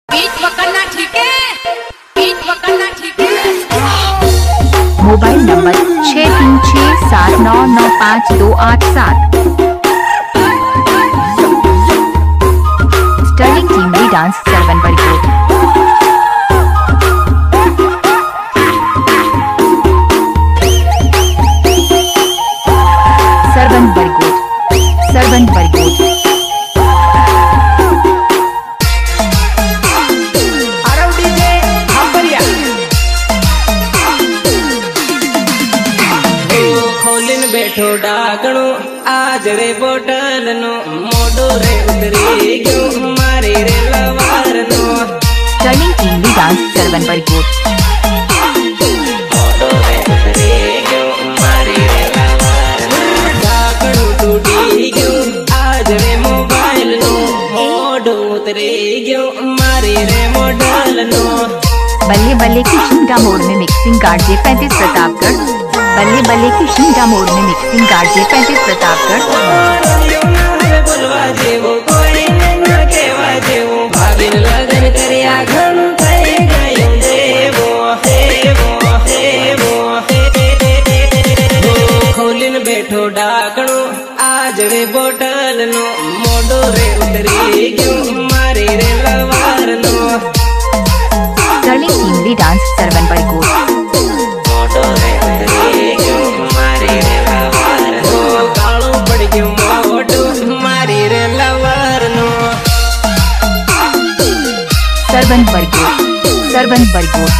Beat पकड़ना ठीक है, बीट पकड़ना ठीक है। Mobile number 6367995287। Sterling Timli dance Sarwan Bargot. Sarwan Bargot, Sarwan Bargot. बैठो डाकणो आज रे बोटल नो मोडो रे उतरी क्यों मारी रे लवार नो। Sterling Timli dance Sarwan Bargot. मोडो रे उतरी क्यों मारी रे लवार नो। डाकणो टूटी क्यों आज रे मोबाइल नो मोडो उतरी क्यों मारी रे मोडल नो। बल्ले बल्ले की शिंगा मोड़ में मिक्सिंग गार्ड जे 35 प्रतापगढ़। बल्ले बल्ले की शिंगा मोड़ में मिक्सिंग गार्ड जे 35 प्रतापगढ़। खोलिन बैठो डाकणो आज रे बोटल नो मोडो रे उतरी क्यों मारी रे लवार नो। Sterling Timli dance Sarwan Bargot. मोडो रे उतरी क्यों मारी रे लवार नो। काळो पड़ गयो मोडो मारी रे लवार नो। सरवन बरगोट, सरवन बरगोट।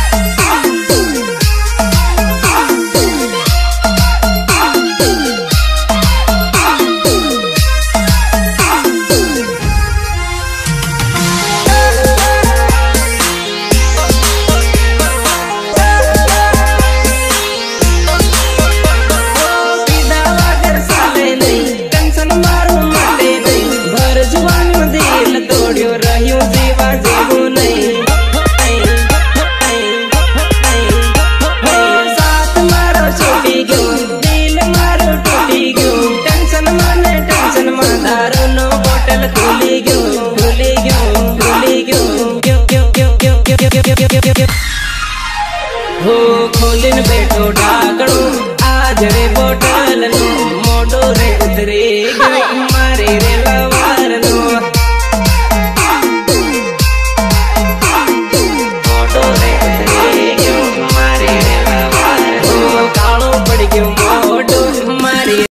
हो खोलिन बैठो डाकणो आज रे बोटल नो मोडो रे उतरी